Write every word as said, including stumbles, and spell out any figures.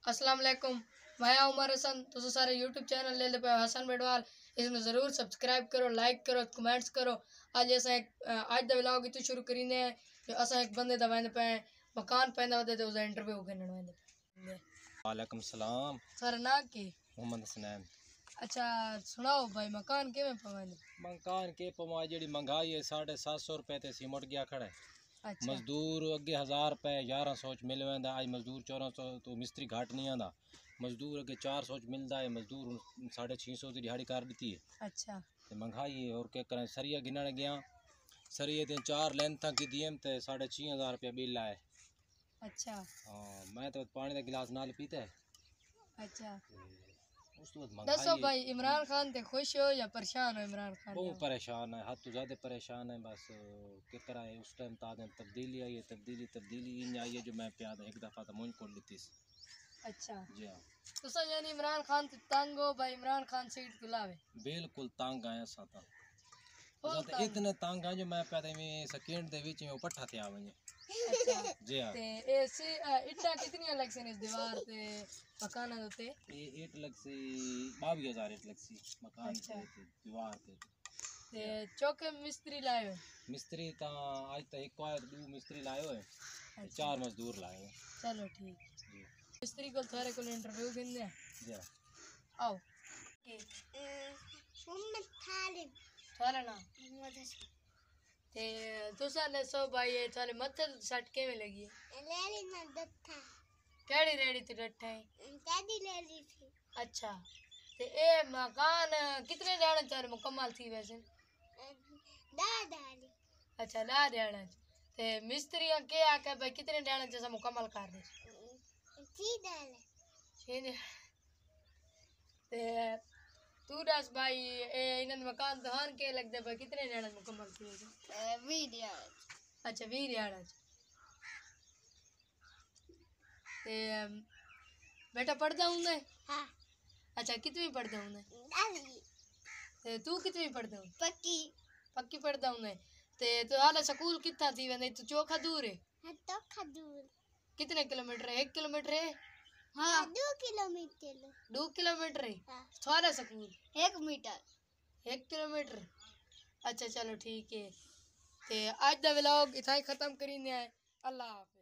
अस्सलाम वालेकुम। मैं उमर हसन। तुम सारे यूट्यूब चैनल ले पे हसन बेडवाल इसमें ज़रूर सब्सक्राइब करो, लाइक करो, कमेंट्स करो। आज अस अज द व्लॉग इतु शुरू करीने जो अस एक बंदे दा वेंदे पे मकान पैंदा होते तो उसका इंटरव्यू करने वेंदे पे। वालेकुम सलाम। सारा नाम की मोहम्मद हसनैन। अच्छा सुनाओ भाई मकान किवें पवेंदे? मकान के पवा जी महंगाई है साढ़े सात सौ रुपए ते सीमेंट गया खड़ा है। अच्छा। मजदूर अगे हज़ार रुपए ग्यारह सौ च मिल वेंदा। अज मजदूर चौदह सौ तो मिस्त्री घाट नहीं आंदा। मजदूर अगे चार सौ च मिलता है। मजदूर साढ़े छः सौ की दिहाड़ी कर दी है। अच्छा ते महंगाई है और क्या करें। सरिया गिनन गया सरिये ते चार लेंथा की दियम ते साढ़े छः हज़ार रुपया बिल आए। अच्छा हाँ मैं तो पानी का गिलास नाल पीता है। अच्छा उस तो दसो भाई इमरान खान ते खुश हो या परेशान हो? इमरान खान बहुत परेशान है, हद तो ज़्यादा परेशान है। बस क्या करा है उस टाइम ताज़ा तब्दीली आई है। तब्दीली तब्दीली इन आई है जो मैं प्याद एक दफ़ा तो मुझ को ली। अच्छा जी हाँ तो सर यानी इमरान खान ते तंग हो भाई? इमरान खान सीट खुलावे बिल्कुल तंग आए असां तो फुल तो इतने तंग आए जो मैं प्याद में सेकेंड दे विच में पट्ठा थे आ वने। अच्छा जी हाँ ते ऐसे इट्टा कितनी लग सी इस दीवार ते मकान होते? ये ईट लग सी बावी हज़ार ईट लग सी मकान अच्छा। ते दीवार ते ते चौके मिस्त्री लाए हो? मिस्त्री ता आज तक एक आया दो मिस्त्री लाए हो अच्छा। चार मजदूर लाए हो। चलो ठीक जी मिस्त्री को थारे को इंटरव्यू किन्ने जी हाँ आओ की मोहम्मद खालिद थारा नाम मोहम्मद हसन ते तुसा ने सो भाई ये थारे मथे सट केवे लगी है? लेली ना दत्था केड़ी रेडी ते डट्ठा है? दादी लेली थी। अच्छा ते ए मकान कितने ड्याणे चार मुकम्मल थी वैसे? दादाली अच्छा ला ड्याणे ते मिस्त्री के आके भाई कितने ड्याणे जैसा मुकम्मल कर दे? जी दाल छे ते तू दस भाई ए इनन मकान दहान के लगदे भाई कितने ड्याणे मुकम्मल थी वैसे? वीडियो अच्छा वीह ड्याणे ते बेटा पढ़दा हुंदा? हाँ अच्छा कितवी पढ़दा हुंदा? दादी ते तू कितवी पढ़दा हुंदा? पक्की पक्की पढ़दा हुंदा ते तो हाले स्कूल कितना थी वेंदे? तो चोखा दूर है? हाँ तो खजूर कितने किलोमीटर है? एक किलोमीटर है? हाँ दो किलोमीटर दो किलोमीटर है? हाँ थारा स्कूल एक मीटर एक किलोमीटर। अच्छा चलो ठीक है ते आज दा व्लॉग इतना ही खत्म करीने है। अल्लाह हाफिज।